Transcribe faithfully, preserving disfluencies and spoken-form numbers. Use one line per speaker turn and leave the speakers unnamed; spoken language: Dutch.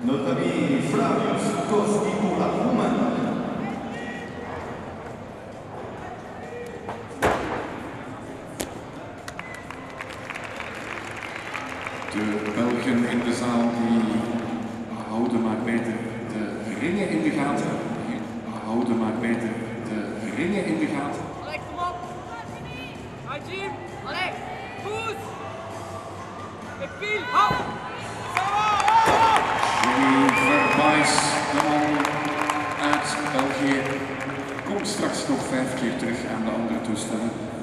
Notre ami Flavius Koski pour la Roumanie.
De Belgen in de zaal die houden maar beter de ringen in de gaten. Houden maar beter de ringen in de gaten.
Allee, kom op! Ga Jim! Allee, goed! Epil, hop!
Jimmy Verwijs, de man uit België, komt straks nog vijf keer terug aan de andere toestellen.